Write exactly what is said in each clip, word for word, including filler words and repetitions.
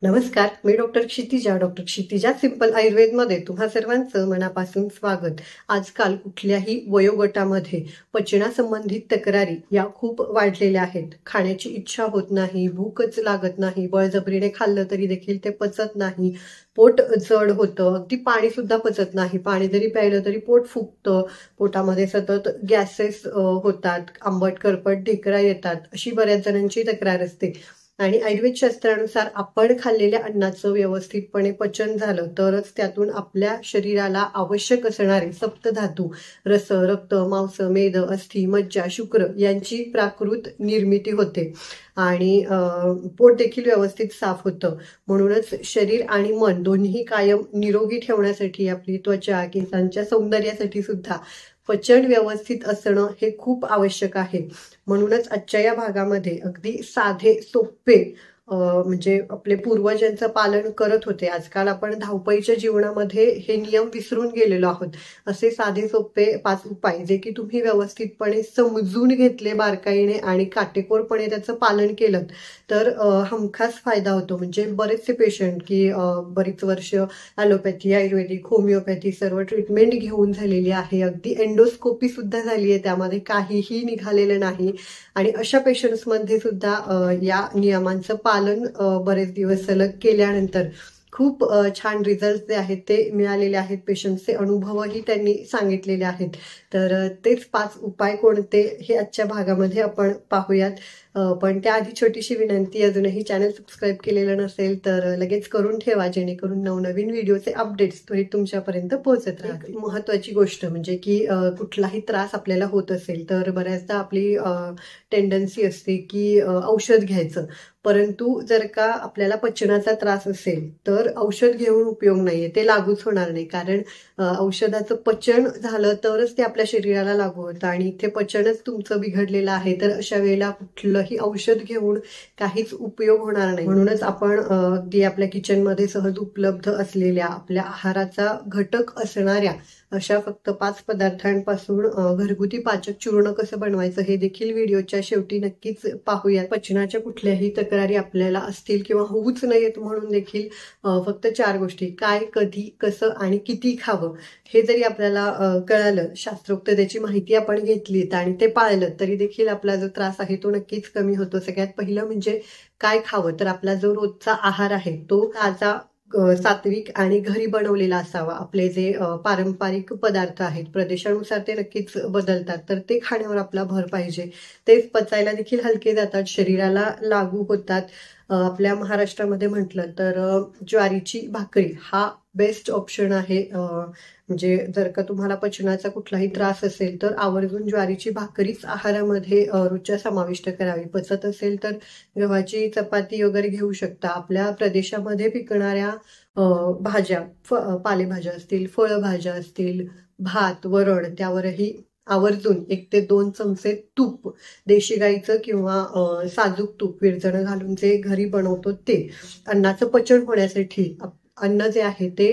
नमस्कार, मी doctor Kshitija. Doctor Kshitija simple आयुर्वेदमध्ये तुम्हा सर्वांचं मनापासून स्वागत. आजकाल कुठल्याही वयोगटामध्ये पचनासंबंधित तक्रारी या खूप वाढलेल्या आहेत. खाण्याची इच्छा होत नाही, भूकच लागत नाही, बळजबरीने खाल्लं तरी देखील ते पचत नाही, पोट जड होतं, अगदी पाणी सुद्धा पचत नाही, पाणी जरी प्यायलं तरी पोट फुगतं, पोटामध्ये सतत गॅसेस होतात, आंबट करपट ढेकरा येतात, अशी बऱ्याच जणांची तक्रार असते. आणि आयुर्वेद शास्त्रानुसार आपण खाल्लेल्या अन्नाचं व्यवस्थितपणे पचन झालं तरच त्यातून आपल्या शरीराला आवश्यक असणारे सप्तधातू, रस, रक्त, मांस, मेद, अस्थी, मज्जा, शुक्र यांची प्राकृत निर्मिती होते आणि पोट देखील व्यवस्थित साफ होतं. म्हणूनच शरीर आणि मन दोन्ही कायम निरोगी ठेवण्यासाठी, आपली त्वचा, केसांच्या सौंदर्यासाठी सुद्धा पचन व्यवस्थित असणं हे खूप आवश्यक आहे. म्हणूनच आजच्या या भागामध्ये अगदी साधे सोपे म्हणजे आपले पूर्वजांचं पालन करत होते. आजकाल आपण धावपळीच्या जीवनामध्ये हे नियम विसरून गेलेलो आहोत. असे साधे सोपे पाच उपाय जे की तुम्ही व्यवस्थितपणे समजून घेतले बारकाईने आणि काटेकोरपणे त्याचं पालन केलं तर हमखास फायदा होतो. म्हणजे बरेचसे पेशंट की बरीच वर्ष ॲलोपॅथी, आयुर्वेदिक, होमिओपॅथी सर्व ट्रीटमेंट घेऊन झालेली आहे. अगदी एंडोस्कोपी सुद्धा झाली आहे, त्यामध्ये काहीही निघालेलं नाही. आणि अशा पेशंट्समध्ये सुद्धा या नियमांचं पालन बरेच दिवस सलग केल्यानंतर खूप छान रिझल्ट जे आहेत ते मिळालेले आहेत. पेशंटचे अनुभवही त्यांनी सांगितलेले आहेत. तर तेच पाच उपाय कोणते हे आजच्या भागामध्ये आपण पाहूयात. पण त्याआधी छोटीशी विनंती, अजूनही चॅनल सबस्क्राईब केलेलं नसेल तर लगेच करून ठेवा, जेणेकरून नवनवीन व्हिडिओचे अपडेट्स त्वरित तुमच्यापर्यंत पोहोचत राहतील. महत्वाची गोष्ट म्हणजे की कुठलाही त्रास आपल्याला होत असेल तर बऱ्याचदा आपली टेंडन्सी असते की औषध घ्यायचं. परंतु जर का आपल्याला पचनाचा त्रास असेल तर औषध घेऊन उपयोग नाहीये, ते लागूच होणार नाही. कारण औषधाचं पचन झालं तरच ते आपल्या शरीराला लागू होतं आणि इथे पचनच तुमचं बिघडलेलं आहे. तर अशा वेळेला कुठलंही औषध घेऊन काहीच उपयोग होणार नाही. म्हणूनच आपण अगदी आपल्या किचनमध्ये सहज उपलब्ध असलेल्या, आपल्या आहाराचा घटक असणाऱ्या अशा फक्त पाच पदार्थांपासून घरगुती पाचक चूर्ण कसं बनवायचं हे देखील व्हिडिओच्या शेवटी नक्कीच पाहूया. पचनाच्या कुठल्याही तक्रारी आपल्याला असतील किंवा होऊच नयेत म्हणून देखील फक्त चार गोष्टी, काय, कधी, कसं आणि किती खावं हे जरी आपल्याला कळालं, शास्त्रोक्त त्याची माहिती आपण घेतली आणि ते पाळलं तरी देखील आपला जो त्रास आहे तो नक्कीच कमी होतो. सगळ्यात पहिलं म्हणजे काय खावं, तर आपला जो रोजचा आहार आहे तो ताजा, सात्विक आणि घरी बनवलेला असावा. आपले जे पारंपरिक पदार्थ आहेत प्रदेशानुसार ते नक्कीच बदलतात, तर ते खाण्यावर आपला भर पाहिजे. तेच पचायला देखील हलके जातात, शरीराला लागू होतात. आपल्या महाराष्ट्रामध्ये म्हटलं तर ज्वारीची भाकरी हा बेस्ट ऑप्शन आहे. म्हणजे जर का तुम्हाला पचनाचा कुठलाही त्रास असेल तर आवर्जून ज्वारीची भाकरीच आहारामध्ये रोजच्या समाविष्ट करावी. पचत असेल तर गव्हाची चपाती वगैरे घेऊ शकता. आपल्या प्रदेशामध्ये पिकणाऱ्या भाज्या, पालेभाज्या असतील, फळभाज्या असतील, भात, वरण, त्यावरही आवर्जून एक ते दोन चमचे तूप, देशी गाईचं किंवा साजूक तूप विरजण घालून जे घरी बनवतो ते, अन्नाचं पचन होण्यासाठी अन्न जे आहे ते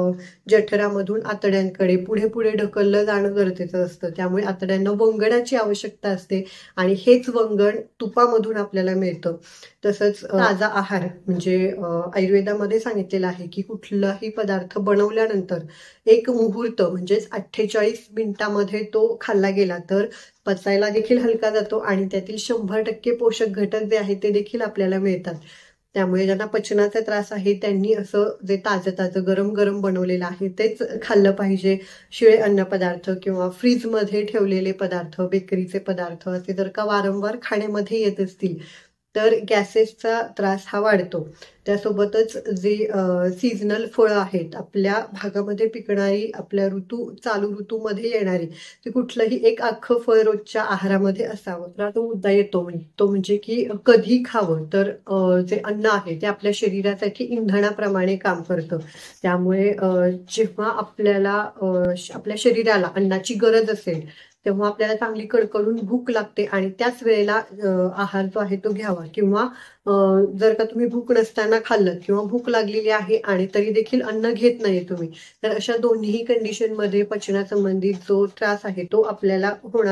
जठरामधून आतड्यांकडे पुढे पुढे ढकललं जाणं गरजेचं असतं. त्यामुळे आतड्यांना वंगणाची आवश्यकता असते आणि हेच वंगण तुपामधून आपल्याला मिळतं. तसंच ताजा आहार म्हणजे आयुर्वेदामध्ये सांगितलेलं आहे की कुठलाही पदार्थ बनवल्यानंतर एक मुहूर्त म्हणजेच अठ्ठेचाळीस मिनिटामध्ये तो खाल्ला गेला तर पचायला देखील हलका जातो आणि त्यातील शंभर टक्के पोषक घटक जे आहेत ते देखील आपल्याला मिळतात. त्यामुळे ज्यांना पचनाचा त्रास आहे त्यांनी असं जे ताजं ताजं गरम गरम बनवलेलं आहे तेच खाल्लं पाहिजे. शिळे अन्नपदार्थ किंवा फ्रीजमध्ये ठेवलेले पदार्थ, बेकरीचे पदार्थ असे जर का वारंवार खाण्यामध्ये येत असतील तर गॅसेसचा त्रास हा वाढतो. त्यासोबतच जे सीझनल फळं आहेत, आपल्या भागामध्ये पिकणारी, आपल्या ऋतू चालू ऋतूमध्ये येणारी, ते कुठलंही एक अख्खं फळ रोजच्या आहारामध्ये असावं. तर तो मुद्दा येतो तो म्हणजे की कधी खावं, तर जे अन्न आहे ते आपल्या शरीरासाठी इंधनाप्रमाणे काम करतं. त्यामुळे जेव्हा आपल्याला आपल्या शरीराला अन्नाची गरज असेल तेव्हा आपल्याला चांगली कडकडून भूक लागते आणि त्याच वेळेला आहार जो आहे तो घ्यावा. किंवा जर का तुम्ही भूक नसताना खाल्लं किंवा भूक लागलेली आहे आणि तरी देखील अन्न घेत नाही तुम्ही, तर अशा दोन्ही कंडिशनमध्ये पचनासंबंधित जो त्रास आहे तो आपल्याला होणार आहे.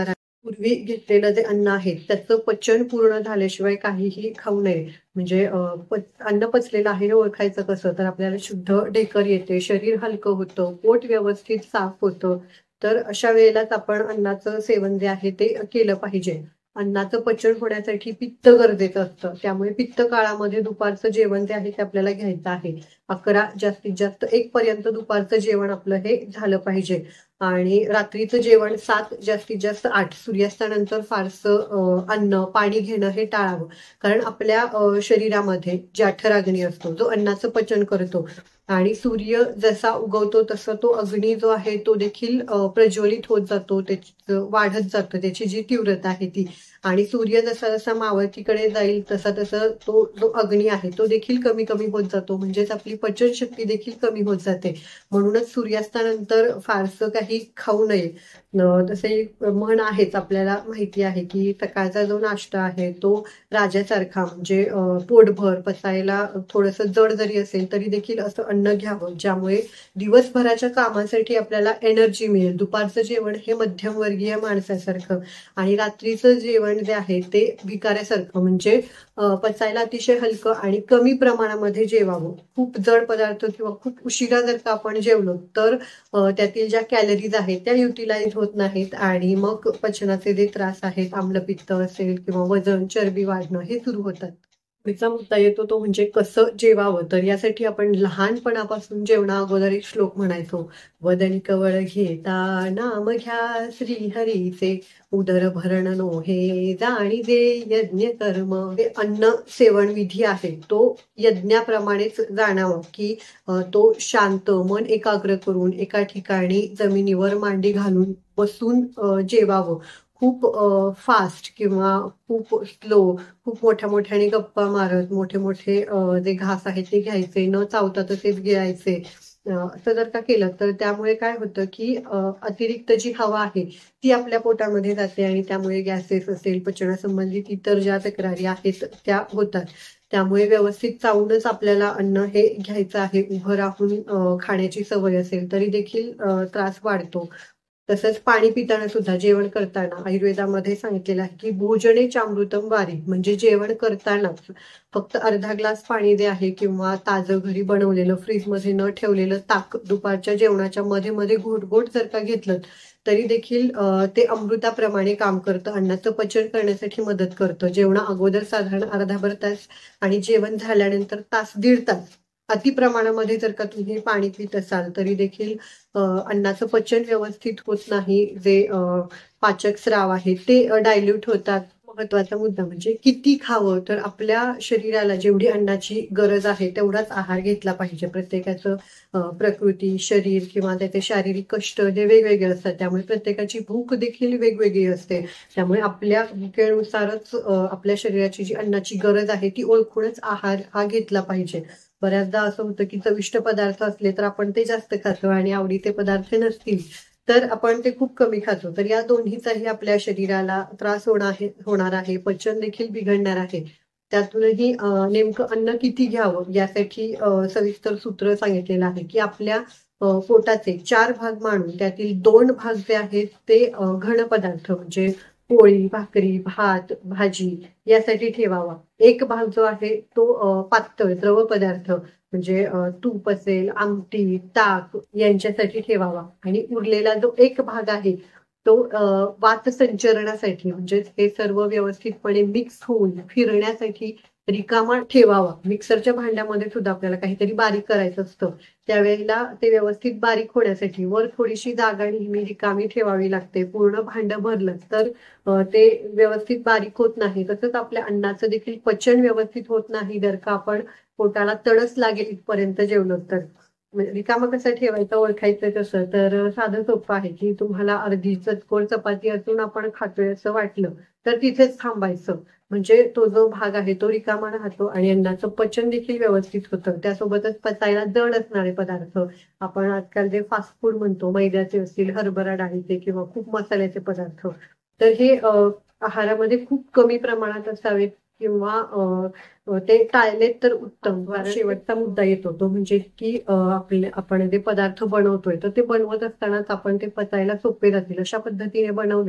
पूर्वी घेतलेलं जे अन्न आहे त्याचं पचन पूर्ण झाल्याशिवाय काहीही खाऊ नये. म्हणजे अ, प अन्न पचलेलं आहे हे ओळखायचं कसं? तर आपल्याला शुद्ध ढेकर येते, शरीर हलकं होतं, पोट व्यवस्थित साफ होतं. तर अशा वेळेलाच आपण अन्नाचं सेवन जे आहे ते केलं पाहिजे. अन्नाचं पचन होण्यासाठी पित्त गरजेचं असतं. त्यामुळे पित्त काळामध्ये दुपारचं जेवण जे आहे ते आपल्याला घ्यायचं आहे. अकरा जास्तीत जास्त एक पर्यंत दुपारचं जेवण आपलं हे झालं पाहिजे. आणि रात्रीचं जेवण सात जास्तीत जास्त आठ सूर्यास्तानंतर फारसं अ, अन्न, पाणी घेणं हे टाळावं. कारण आपल्या अ, शरीरामध्ये जठराग्नी असतो, जो अन्नाचं पचन करतो आणि सूर्य जसा उगवतो तसा तो अग्नी जो आहे तो देखील अ, प्रज्वलित होत जातो, त्याचं वाढत जातं, त्याची जी तीव्रता आहे ती. आणि सूर्य जसा जसा मावळतीकडे जाईल तसा तसा तो जो अग्नी आहे तो देखील कमी कमी होत जातो. म्हणजेच आपली पचनशक्ती देखील कमी होत जाते. म्हणूनच सूर्यास्तानंतर फारसं काही खाऊ नये. अ, तसे एक म्हण आहेच, आपल्याला माहिती आहे की सकाळचा जो नाश्ता आहे तो राजासारखा, म्हणजे अ, पोटभर पचायला थोडंसं जड जरी असेल तरी देखील असं अन्न घ्यावं, ज्यामुळे दिवसभराच्या कामासाठी आपल्याला एनर्जी मिळेल. दुपारचं जेवण हे मध्यमवर्गीय माणसासारखं आणि रात्रीचं जेवण जे आहे ते भिकाऱ्यासारखं, म्हणजे अ, पचायला अतिशय हलकं आणि कमी प्रमाणामध्ये जेवावं. खूप जड पदार्थ किंवा खूप उशिरा जर का आपण जेवलो तर अ, त्यातील ज्या कॅलरीज आहेत त्या युटिलाइज होत नाहीत आणि मग पचनाचे जे त्रास आहेत, आम्लपित्त असेल किंवा वजन, चरबी वाढणं हे सुरू होतात. पुढचा मुद्दा येतो तो म्हणजे कसं जेवावं. तर यासाठी आपण लहानपणापासून जेवणा अगोदर एक श्लोक म्हणायचो. वदनी कवळ घेता नाम घ्या श्रीहरीचे, उदर भरण नोहे जाणीजे यज्ञ कर्म. हे अन्न सेवन विधी आहे तो यज्ञाप्रमाणेच जाणावं, की अ, तो शांत मन एकाग्र करून एका ठिकाणी जमिनीवर मांडी घालून बसून अ, जेवावं. खूप फास्ट किंवा खूप स्लो, खूप मोठ्या मोठ्याने गप्पा मारत मोठे मोठे अ, जे घास आहेत ते घ्यायचे, न चावता तसेच गिळायचे. अ, असं जर का केलं तर त्यामुळे काय होतं की अ, अतिरिक्त जी हवा आहे ती आपल्या पोटामध्ये जाते आणि त्यामुळे गॅसेस असेल, पचनासंबंधित इतर ज्या तक्रारी आहेत त्या होतात. त्यामुळे व्यवस्थित चावूनच आपल्याला अन्न हे घ्यायचं आहे. उभं राहून अ, खाण्याची सवय असेल तरी देखील अ, त्रास वाढतो. तसंच पाणी पिताना सुद्धा, जेवण करताना आयुर्वेदामध्ये सांगितलेलं आहे की भोजने चामृतम वारी, म्हणजे जेवण करतानाच फक्त अर्धा ग्लास पाणी जे आहे किंवा ताजं घरी बनवलेलं फ्रीजमध्ये न ठेवलेलं ताक दुपारच्या जेवणाच्या मध्ये मध्ये घोट जर का घेतलं तरी देखील अ, ते अमृताप्रमाणे काम करतं, अन्नाचं पचन करण्यासाठी मदत करतं. जेवणा अगोदर साधारण अर्धाभर तास आणि जेवण झाल्यानंतर तास दीड तास अति प्रमाणामध्ये जर का तुम्ही पाणी पित असाल तरी देखील अ, अन्नाचं पचन व्यवस्थित होत नाही. जे अ, पाचक स्राव आहेत ते अ, डायल्यूट होतात. महत्वाचा मुद्दा म्हणजे किती खावं, तर आपल्या शरीराला जेवढी अन्नाची गरज आहे तेवढाच आहार घेतला पाहिजे. प्रत्येकाचं अ, प्रकृती, शरीर किंवा त्याचे शारीरिक कष्ट हे वेगवेगळे असतात. त्यामुळे प्रत्येकाची भूक देखील वेगवेगळी असते. त्यामुळे आपल्या भुकेनुसारच अ, आपल्या शरीराची जी अन्नाची गरज आहे ती ओळखूनच आहार हा घेतला पाहिजे. बऱ्याचदा असं होतं की चविष्ट पदार्थ असले तर आपण ते जास्त खातो आणि आवडीचे पदार्थ नसतील तर आपण ते खूप कमी खातो. तर या दोन्हीचाही आपल्या शरीराला त्रास होणार आहे होणार आहे पचन देखील बिघडणार आहे. त्यातूनही अ, नेमकं अन्न किती घ्यावं यासाठी अ, सविस्तर सूत्र सांगितलेलं आहे की आपल्या अ, पोटाचे चार भाग मांडून त्यातील दोन भाग जे आहेत ते अ, घन पदार्थ, म्हणजे पोळी, भाकरी, भात, भाजी यासाठी ठेवावा. एक भाग जो आहे तो अ, पातळ द्रव पदार्थ, म्हणजे अ, तूप असेल, आमटी, ताक यांच्यासाठी ठेवावा आणि उरलेला जो एक भाग आहे तो अ, वातसंचरणासाठी, म्हणजे हे सर्व व्यवस्थितपणे मिक्स होऊन फिरण्यासाठी रिकामा ठेवावा. मिक्सरच्या भांड्यामध्ये सुद्धा आपल्याला काहीतरी बारीक करायचं असतं. त्यावेळेला ते व्यवस्थित बारीक होण्यासाठी वर थोडीशी जागा नेहमी रिकामी ठेवावी लागते. पूर्ण भांडं भरलं तर अ, ते व्यवस्थित बारीक होत नाही. तसंच आपल्या अन्नाचं देखील पचन व्यवस्थित होत नाही जर का आपण पोटाला तडस लागेल इथपर्यंत जेवलो तर. म्हणजे रिकामं कसं ठेवायचं, ओळखायचं कसं? तर अ, साधं सोपं आहे की तुम्हाला अर्धी चतकोर चपाती असून आपण खातोय असं वाटलं तर तिथेच थांबायचं. म्हणजे तो जो भाग आहे तो रिकामा राहतो आणि अन्नाचं पचन देखील व्यवस्थित होतं. त्यासोबतच पचायला जड असणारे पदार्थ, आपण आजकाल जे फास्ट फूड म्हणतो, मैद्याचे असतील, हरभरा डाळीचे किंवा खूप मसाल्याचे पदार्थ, तर हे अ, आहारामध्ये खूप कमी प्रमाणात असावेत किंवा अ, अ, ते टाळलेत तर उत्तम. कारण शेवटचा मुद्दा येतो तो म्हणजे की अ, आपले आपण जे पदार्थ बनवतोय तर ते बनवत असतानाच आपण ते पचायला सोपे जातील अशा पद्धतीने बनवलेत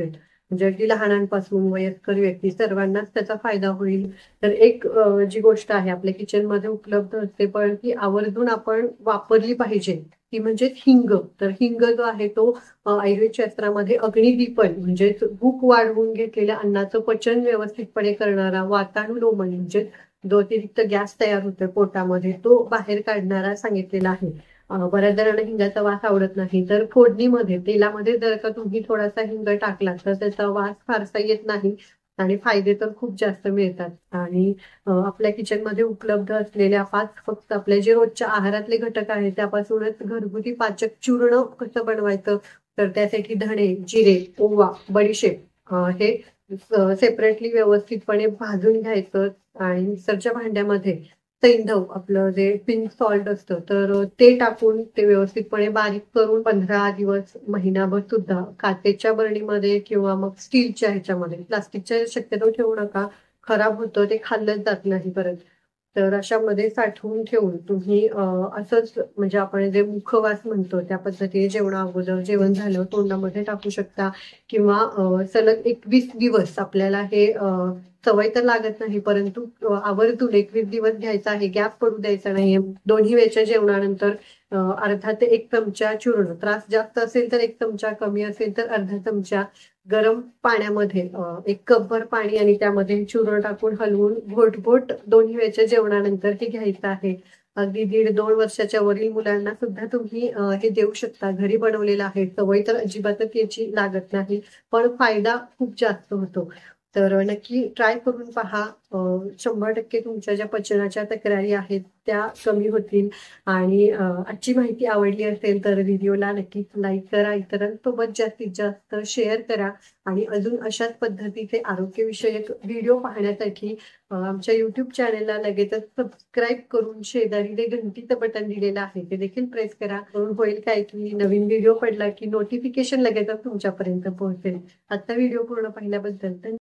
म्हणजे अगदी लहानांपासून वयस्कर व्यक्ती सर्वांनाच त्याचा फायदा होईल. तर एक अ, जी गोष्ट आहे आपल्या किचनमध्ये उपलब्ध असते पण ती आवर्जून आपण वापरली पाहिजे, ती म्हणजे हिंग. तर हिंग जो आहे तो अ, आयुर्वेद शास्त्रामध्ये अग्निदीपन म्हणजेच भूक वाढवून घेतलेल्या अन्नाचं पचन व्यवस्थितपणे करणारा, वातानुलोमन म्हणजे जो अतिरिक्त गॅस तयार होतोय पोटामध्ये तो बाहेर काढणारा सांगितलेला आहे. अ, बऱ्याच जणांना हिंगाचा वास आवडत नाही. तर फोडणीमध्ये, तेलामध्ये जर का तुम्ही थोडासा हिंग टाकला तर त्याचा वास फारसा येत नाही आणि फायदे तर खूप जास्त मिळतात. आणि अ, आपल्या किचनमध्ये उपलब्ध असलेल्या पाच फक्त आपल्या जे रोजच्या आहारातले घटक आहेत त्यापासूनच घरगुती पाचक चूर्ण कसं बनवायचं, तर त्यासाठी धणे, जिरे, ओवा, बडीशेप अ, हे सेपरेटली व्यवस्थितपणे भाजून घ्यायचं आणि मिक्सरच्या भांड्यामध्ये सैंधव आपलं जे पिंक सॉल्ट असतं तर ते टाकून ते व्यवस्थितपणे बारीक करून पंधरा दिवस, महिनाभर सुद्धा काचेच्या बरणीमध्ये किंवा मग स्टीलच्या ह्याच्यामध्ये, प्लास्टिकच्या शक्यतो ठेवू नका. खराब होतं, ते खाल्लंच जात नाही परत. तर अशामध्ये साठवून ठेवून तुम्ही अ, असंच म्हणजे आपण जे मुखवास म्हणतो त्या पद्धतीने जेवणा अगोदर जेवण झालं तोंडामध्ये टाकू शकता किंवा अ, सलग एकवीस दिवस आपल्याला हे अ, सवय तर लागत नाही परंतु अ, आवर्जून एकवीस दिवस घ्यायचा आहे, गॅप पडू द्यायचा नाहीये. दोन्ही वेळच्या जेवणानंतर अ, अर्धा ते एक चमचा चूर्ण, त्रास जास्त असेल तर एक चमचा, कमी असेल तर अर्धा चमचा गरम पाण्यामध्ये अ, एक कपभर पाणी आणि त्यामध्ये चूर्ण टाकून हलवून घोट-घोट दोन्ही वेळच्या जेवणानंतर हे घ्यायचं आहे. अगदी दीड दोन वर्षाच्या वरील मुलांना सुद्धा तुम्ही अ, हे देऊ शकता. घरी बनवलेलं आहे. सवय तर अजिबातच याची लागत नाही, पण फायदा खूप जास्त होतो. तर नक्की ट्राय करून पहा. अ, शंभर टक्के तुमच्या ज्या पचनाच्या तक्रारी आहेत त्या कमी होतील आणि अ, आजची माहिती आवडली असेल तर व्हिडिओला नक्कीच लाईक करा, इतरांसोबत जास्तीत जास्त शेअर करा आणि अजून अशाच पद्धतीचे आरोग्यविषयक व्हिडिओ पाहण्यासाठी अ, आमच्या YouTube चॅनेलला लगेचच सबस्क्राईब करून शेजारी जे घंटीचं बटन दिलेलं आहे ते देखील प्रेस करा. करून होईल काय की नवीन व्हिडिओ पडला की नोटिफिकेशन लगेचच तुमच्यापर्यंत पोहोचेल. आजचा व्हिडिओ पूर्ण पाहिल्याबद्दल धन्यवाद.